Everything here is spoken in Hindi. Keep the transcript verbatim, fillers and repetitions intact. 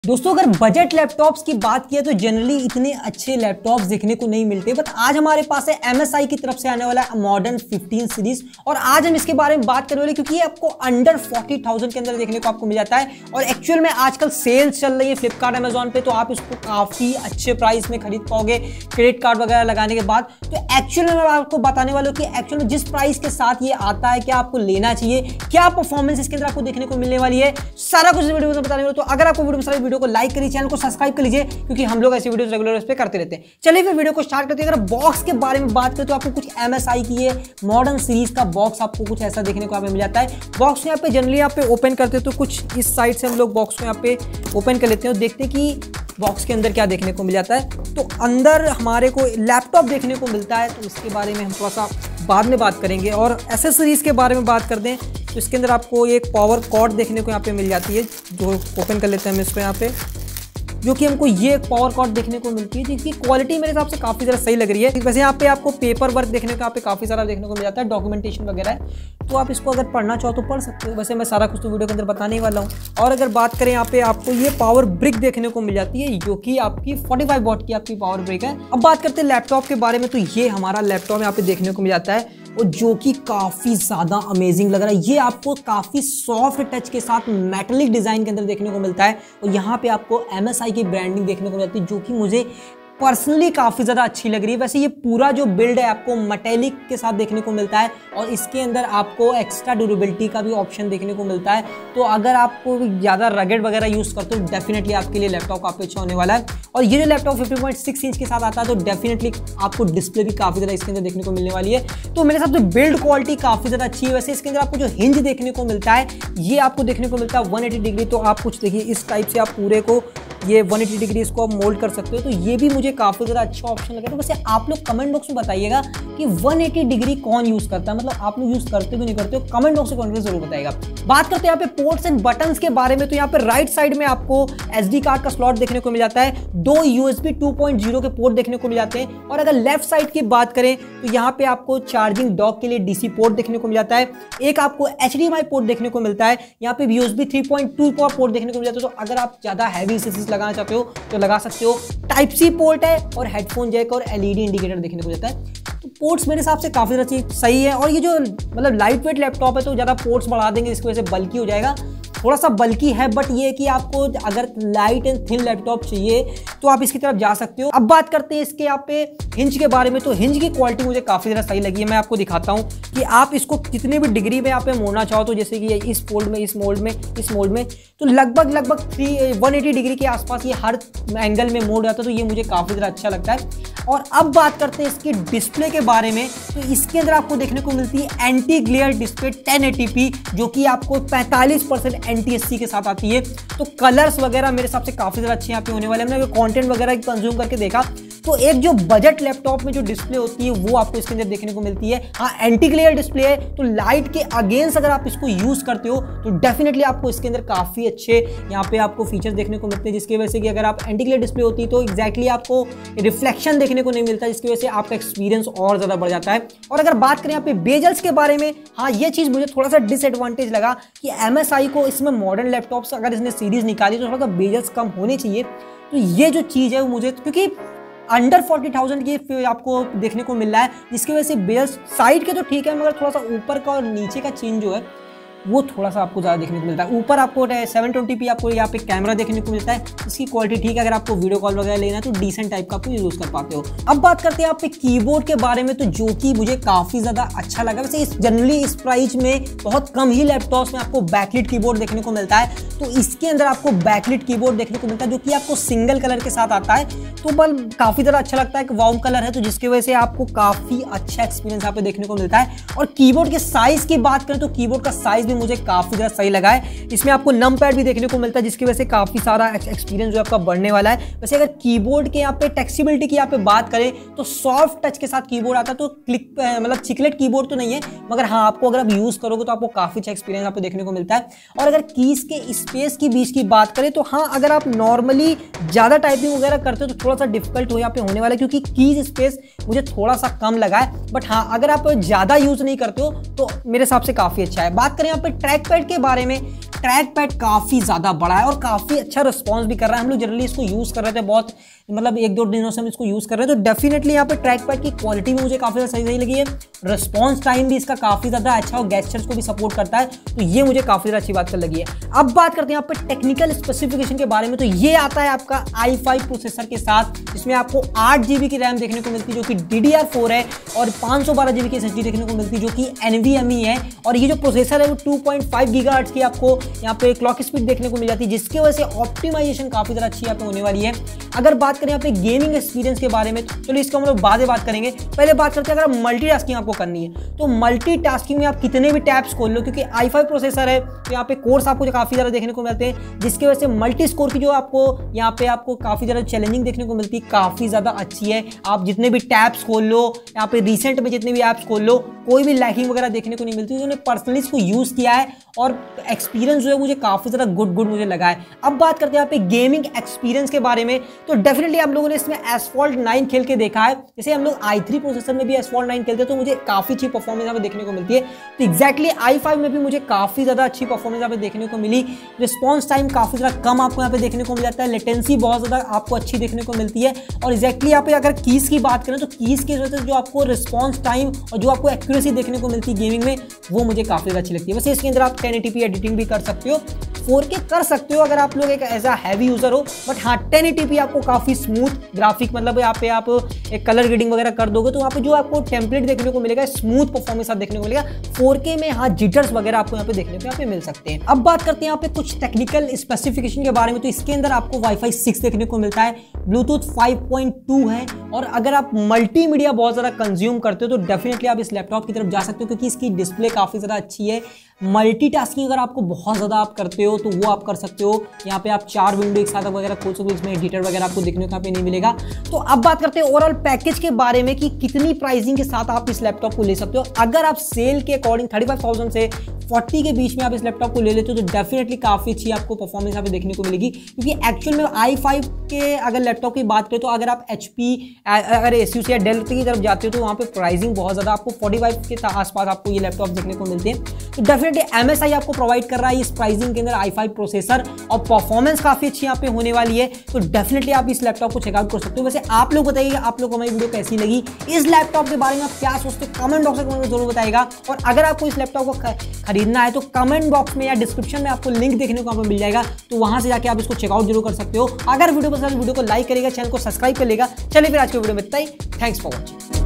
दोस्तों अगर बजट लैपटॉप्स की बात किया तो जनरली इतने अच्छे लैपटॉप्स देखने को नहीं मिलते, बट आज हमारे पास है एम एस आई की तरफ से आने वाला है मॉडर्न फिफ्टीन सीरीज और आज हम इसके बारे में बात करने वाले क्योंकि ये आपको अंडर फोर्टी थाउजेंड के अंदर देखने को आपको मिल जाता है और एक्चुअल में आजकल सेल्स चल रही है फ्लिपकार्ट अमेजॉन पे, तो आप इसको काफी अच्छे प्राइस में खरीद पाओगे क्रेडिट कार्ड वगैरह लगाने के बाद। तो एक्चुअल में मैं आपको बताने वाला हूँ कि एक्चुअल में जिस प्राइस के साथ ये आता है क्या आपको लेना चाहिए, क्या परफॉर्मेंस इसके अंदर आपको देखने को मिलने वाली है, सारा कुछ वीडियो में बताने वाला। तो अगर आपको वीडियो वीडियो को लाइक करिए, चैनल को सब्सक्राइब कर लीजिए क्योंकि हम लोग ऐसी वीडियोस रेगुलर उस पे करते रहते हैं। चलिए फिर वीडियो को स्टार्ट करते हैं। अगर बॉक्स के बारे में बात करें तो आपको कुछ एम एस आई की ये मॉडर्न सीरीज का बॉक्स आपको कुछ ऐसा देखने को यहाँ पे मिल जाता है। बॉक्स यहाँ पे जनरली यहाँ पे ओपन करते हैं तो कुछ इस साइड से हम लोग बॉक्स को यहाँ पे ओपन कर लेते हैं और देखते हैं कि बॉक्स के अंदर क्या देखने को मिल जाता है। तो अंदर हमारे को लैपटॉप देखने को मिलता है, तो इसके बारे में हम थोड़ा सा बाद में बात करेंगे। और एसेसरीज के बारे में बात कर दें तो इसके अंदर आपको एक पावर कॉर्ड देखने को यहाँ पे मिल जाती है, जो ओपन कर लेते हैं हम इसको यहाँ पे, जो कि हमको ये पावर कॉर्ड देखने को मिलती है जिसकी क्वालिटी मेरे हिसाब से काफ़ी ज़्यादा सही लग रही है। वैसे यहाँ पे आपको पेपर वर्क देखने को यहाँ पे काफ़ी सारा देखने को मिल जाता है, डॉक्यूमेंटेशन वगैरह है, तो आप इसको अगर पढ़ना चाहो तो पढ़ सकते हो। वैसे मैं सारा कुछ तो वीडियो के अंदर बताने ही वाला हूँ। और अगर बात करें यहाँ पे आपको ये पावर ब्रिक देखने को मिल जाती है जो कि आपकी पैंतालीस वॉट की आपकी पावर ब्रिक है। अब बात करते हैं लैपटॉप के बारे में, तो ये हमारा लैपटॉप यहाँ पे देखने को मिल जाता है और जो कि काफ़ी ज़्यादा अमेजिंग लग रहा है। ये आपको काफ़ी सॉफ्ट टच के साथ मेटेलिक डिज़ाइन के अंदर देखने को मिलता है और यहाँ पे आपको एम एस आई की ब्रांडिंग देखने को मिलती है जो कि मुझे पर्सनली काफ़ी ज़्यादा अच्छी लग रही है। वैसे ये पूरा जो बिल्ड है आपको मेटेलिक के साथ देखने को मिलता है और इसके अंदर आपको एक्स्ट्रा ड्यूरेबिलिटी का भी ऑप्शन देखने को मिलता है। तो अगर आपको ज़्यादा रगेड वगैरह यूज़ करते हो डेफिनेटली आपके लिए लैपटॉप काफ़ी अच्छा होने वाला है। और ये जो laptop fifty point six inch के साथ आता है तो डेफिनेटली आपको डिस्प्ले भी काफ़ी ज़्यादा इसके अंदर देखने को मिलने वाली है। तो मेरे हिसाब से बिल्ड क्वालिटी काफ़ी ज़्यादा अच्छी है। वैसे इसके अंदर आपको जो हिंज देखने को मिलता है ये आपको देखने को मिलता है वन एटी डिग्री, तो आप कुछ देखिए इस टाइप से आप पूरे को ये वन एटी डिग्री इसको आप मोल्ड कर सकते हो, तो ये भी मुझे काफ़ी ज़्यादा अच्छा ऑप्शन लगा। तो वैसे आप लोग कमेंट बॉक्स में बताइएगा कि वन एटी डिग्री कौन यूज़ करता है, मतलब आप लोग यूज़ करते हो नहीं करते हो, कमेंट बॉक्स में कमेंट में जरूर बताइएगा। बात करते हैं यहाँ पे पोर्ट्स एंड बटन्स के बारे में, तो यहाँ पे राइट साइड में आपको एसडी कार्ड का स्लॉट देखने को मिल जाता है, दो यूएसबी टू पॉइंट ज़ीरो के पोर्ट देखने को मिल जाते हैं। और अगर लेफ्ट साइड की बात करें तो यहाँ पे आपको चार्जिंग डॉक के लिए डीसी पोर्ट देखने को मिल जाता है, एक आपको एचडीएमआई पोर्ट देखने को मिलता है, यहाँ पे यूएसबी थ्री पॉइंट टू का पोर्ट देखने को मिल जाता है। तो अगर आप ज़्यादा हैवी एक्सेसरीज लगाना चाहते हो तो लगा सकते हो। टाइप सी पोर्ट है और हेडफोन जैक और एलईडी इंडिकेटर देखने को मिलता है। तो पोर्ट्स मेरे हिसाब से काफ़ी ज़्यादा चीज सही है। और ये जो मतलब लाइट वेट लैपटॉप है तो ज़्यादा पोर्ट्स बढ़ा देंगे जिसकी वजह से बल्कि हो जाएगा, थोड़ा सा बल्कि है, बट ये है कि आपको अगर लाइट एंड थिन लैपटॉप चाहिए तो आप इसकी तरफ जा सकते हो। अब बात करते हैं इसके यहाँ पे हिंज के बारे में, तो हिंज की क्वालिटी मुझे काफ़ी ज़्यादा सही लगी है। मैं आपको दिखाता हूँ कि आप इसको कितने भी डिग्री में यहाँ पे मोड़ना चाहो, तो जैसे कि इस फोल्ड में, इस मोल्ड में, इस मोल्ड में, तो लगभग लगभग थ्री वन एटी डिग्री के आसपास ये हर एंगल में मोड़ जाता है, तो ये मुझे काफ़ी ज़्यादा अच्छा लगता है। और अब बात करते हैं इसकी डिस्प्ले के बारे में, तो इसके अंदर आपको देखने को मिलती है anti glare display ten eighty p जो कि आपको पैंतालीस परसेंट एनटीएससी के साथ आती है। तो कलर्स वगैरह मेरे हिसाब से काफ़ी ज़्यादा अच्छे यहाँ पे होने वाले हैं। हमने कंटेंट वगैरह कंज्यूम करके देखा तो एक जो बजट लैपटॉप में जो डिस्प्ले होती है वो आपको इसके अंदर देखने को मिलती है। हाँ, एंटी ग्लेयर डिस्प्ले है तो लाइट के अगेंस्ट अगर आप इसको यूज़ करते हो तो डेफिनेटली आपको इसके अंदर काफ़ी अच्छे यहाँ पे आपको फीचर्स देखने को मिलते हैं, जिसकी वजह से कि अगर आप एंटी ग्लेयर डिस्प्ले होती है तो एक्जैक्टली आपको रिफ्लेक्शन देखने को नहीं मिलता, जिसकी वजह से आपका एक्सपीरियंस और ज़्यादा बढ़ जाता है। और अगर बात करें यहाँ पे बेजल्स के बारे में, हाँ ये चीज़ मुझे थोड़ा सा डिसएडवांटेज लगा कि एम एस आई को इसमें मॉडर्न लैपटॉप्स अगर इसने सीरीज निकाली तो थोड़ा सा बेजल्स कम होने चाहिए। तो ये जो चीज़ है वो मुझे, क्योंकि अंडर फोर्टी थाउजेंड की आपको देखने को मिल रहा है, जिसकी वजह से बेल्स साइड के तो ठीक है मगर थोड़ा सा ऊपर का और नीचे का चेंज जो है वो थोड़ा सा आपको ज़्यादा देखने को मिलता है। ऊपर आपको सेवन ट्वेंटी पी आपको यहाँ पे कैमरा देखने को मिलता है, इसकी क्वालिटी ठीक है। अगर आपको वीडियो कॉल वगैरह लेना है तो डिसेंट टाइप का आपको यूज़ कर पाते हो। अब बात करते हैं यहाँ पे कीबोर्ड के बारे में, तो जो कि मुझे काफ़ी ज़्यादा अच्छा लगा। वैसे इस जनरली इस प्राइस में बहुत कम ही लैपटॉप्स में आपको बैकलिट कीबोर्ड देखने को मिलता है, तो इसके अंदर आपको बैकलिट कीबोर्ड देखने को मिलता है जो कि आपको सिंगल कलर के साथ आता है। तो बल काफ़ी ज़्यादा अच्छा लगता है, एक वार्म कलर है तो जिसकी वजह से आपको काफ़ी अच्छा एक्सपीरियंस यहाँ पे देखने को मिलता है। और कीबोर्ड के साइज़ की बात करें तो कीबोर्ड का साइज़ भी मुझे काफ़ी ज़्यादा सही लगा है। इसमें आपको नम पैड भी देखने को मिलता है जिसकी वजह से काफ़ी सारा एक्सपीरियंस जो आपका बढ़ने वाला है। वैसे अगर कीबोर्ड के यहाँ पे टेक्सिबिलिटी की यहाँ पे बात करें तो सॉफ्ट टच के साथ कीबोर्ड आता है, तो क्लिक मतलब चिकलेट कीबोर्ड तो नहीं है, मगर हाँ आपको अगर आप यूज़ करोगे तो आपको काफ़ी अच्छा एक्सपीरियंस यहाँ पे देखने को मिलता है। और अगर कीज़ के स्पेस की बीच की बात करें तो हाँ अगर आप नॉर्मली ज़्यादा टाइपिंग वगैरह करते हो तो थोड़ा सा डिफिकल्ट हो यहाँ पे होने वाला है, क्योंकि कीज स्पेस मुझे थोड़ा सा कम लगा है। बट हाँ अगर आप ज़्यादा यूज़ नहीं करते हो तो मेरे हिसाब से काफ़ी अच्छा है। बात करें यहाँ यहाँ पे ट्रैक पैड के बारे में, ट्रैक पैड काफी ज्यादा बड़ा है और काफी अच्छा रिस्पॉन्स भी कर रहा है। हम लोग जनरली इसको यूज कर रहे थे, बहुत मतलब एक दो दिनों से हम इसको यूज कर रहे हैं, तो डेफिनेटली यहाँ पे ट्रैक पैड की क्वालिटी भी मुझे काफी ज्यादा सही सही लगी है। रिस्पॉन्स टाइम भी इसका काफी ज्यादा अच्छा और गेस्चर्स को भी सपोर्ट करता है, तो ये मुझे काफी ज्यादा अच्छी बात कर लगी है। अब बात करते हैं यहाँ पे टेक्निकल स्पेसिफिकेशन के बारे में, तो ये आता है आपका आई फाइव प्रोसेसर के साथ, जिसमें आपको आठ जीबी की रैम देखने को मिलती है जो कि डी डी आर फोर है, और पाँच सौ बारह जीबी की एस एस डी देखने को मिलती है जो कि एन वी एम ई है। और ये जो प्रोसेसर है वो टू पॉइंट फाइव गीगाहर्ट्ज की आपको यहाँ पे क्लॉक स्पीड देखने को मिल जाती है, जिसकी वजह से ऑप्टिमाइजेशन काफी ज्यादा अच्छी यहाँ पे होने वाली है। अगर बात करें यहाँ पे गेमिंग एक्सपीरियंस के बारे में, चलो इसको हम लोग बाद में बात करेंगे। पहले बात करते हैं अगर मल्टीटास्किंग आपको करनी है, तो मल्टीटास्किंग में आप कितने भी टैब्स खोल लो, क्योंकि आई फाइव प्रोसेसर है तो यहाँ पे कोर्स आपको काफी ज्यादा देखने को मिलते हैं, जिसकी वजह से मल्टी स्कोर की जो आपको यहाँ पे आपको काफी ज्यादा चैलेंजिंग देखने को मिलती है, काफी ज्यादा अच्छी है। आप जितने भी टैब्स खोल लो, यहाँ पे रिसेंट में जितने भी ऐप्स खोल लो, कोई भी लैगिंग वगैरह देखने को नहीं मिलती। उन्होंने पर्सनली इसको यूज किया है और एक्सपीरियंस जो है मुझे काफी ज्यादा गुड गुड मुझे लगा है। अब बात करते हैं यहाँ पे गेमिंग एक्सपीरियंस के बारे में, तो डेफिनेटली आप लोगों ने इसमें एसफॉल्ट नाइन खेल के देखा है। जैसे हम लोग आई थ्री प्रोसेसर में भी एसफॉल्ट नाइन खेलते हैं तो मुझे काफी अच्छी परफॉर्मेंस यहाँ पे देखने को मिलती है, तो एक्जैक्टली आई फाइव में भी मुझे काफी ज्यादा अच्छी परफॉर्मेंस यहाँ पे देखने को मिली। रिस्पॉन्स टाइम काफी ज्यादा कम आपको यहाँ पे देखने को मिल जाता है, लेटेंसी बहुत ज्यादा आपको अच्छी देखने को मिलती है। और एक्जैक्टली यहाँ पे अगर कीज की बात करें तो कीज की वजह से जो आपको रिस्पॉन्स टाइम और जो आपको एक्यूरेसी देखने को मिलती है गेमिंग में, वो मुझे काफी ज्यादा अच्छी लगती है। वैसे इसके अंदर आप टेन एटी पी एडिटिंग भी कर सकते हो, फोर के कर सकते हो अगर आप लोग एक एज अ हैवी यूजर हो, बट हाँ टेन एटी पी आपको काफी स्मूथ ग्राफिक, मतलब यहाँ पे आप एक कलर ग्रेडिंग वगैरह कर दोगे तो वहाँ पे जो आपको टेम्पलेट देखने को मिलेगा, स्मूथ परफॉर्मेंस आप देखने को मिलेगा। फोर के में हाँ जिटर्स वगैरह आपको यहाँ पे देखने को यहाँ पे मिल सकते हैं। अब बात करते हैं यहाँ पे कुछ टेक्निकल स्पेसिफिकेशन के बारे में, तो इसके अंदर आपको वाईफाई सिक्स देखने को मिलता है, ब्लूटूथ फाइव पॉइंट टू है, और अगर आप मल्टीमीडिया बहुत ज्यादा कंज्यूम करते हो तो डेफिनेटली आप इस लैपटॉप की तरफ जा सकते हो, क्योंकि इसकी डिस्प्ले काफी ज्यादा अच्छी है। मल्टीटास्किंग अगर आपको बहुत ज़्यादा आप करते हो तो वो आप कर सकते हो। यहाँ पे आप चार विंडो एक साथ वगैरह खोल सकते हो, इसमें एडिटर वगैरह आपको देखने को यहाँ पे नहीं मिलेगा। तो अब बात करते हैं ओवरऑल पैकेज के बारे में कि कितनी प्राइसिंग के साथ आप इस लैपटॉप को ले सकते हो। अगर आप सेल के अकॉर्डिंग थर्टी फाइव थाउजेंड से फोर्टी के बीच में आप इस लैपटॉप को ले लेते हो तो डेफिनेटली काफ़ी अच्छी आपको परफॉर्मेंस यहाँ पे देखने को मिलेगी, क्योंकि एक्चुअल में आई फाइव के अगर लैपटॉप की बात करें तो अगर आप एच पी अगर एसूस या डेल की तरफ जाते हो तो वहाँ पे प्राइसिंग बहुत ज़्यादा आपको फोर्टी फाइव के आसपास आपको ये लैपटॉप देखने को मिलते हैं। तो डेफिनेटली एम एस आई आपको प्रोवाइड कर रहा है इस प्राइसिंग के अंदर आई फाइव प्रोसेसर, और परफॉर्मेंस काफी अच्छी यहाँ पे होने वाली है, तो डेफिनेटली आप इस लैपटॉप को चेकआउट कर सकते हो। वैसे आप लोग बताइए आप लोग को हमारी वीडियो कैसी लगी, इस लैपटॉप के बारे में आप क्या सोचते हो, कमेंट बॉक्स में जरूर बताइएगा। और अगर आपको इस लैपटॉप को खरीदना है तो कमेंट बॉक्स में या डिस्क्रिप्शन में आपको लिंक देखने को आपको मिल जाएगा, तो वहां से जाके आप इसको चेकआउट जरूर कर सकते हो। अगर वीडियो पसंद है वीडियो को लाइक करेगा, चैनल को सब्सक्राइब कर लेगा। चलिए फिर आज की वीडियो में इतना ही, थैंक्स फॉर वॉचिंग।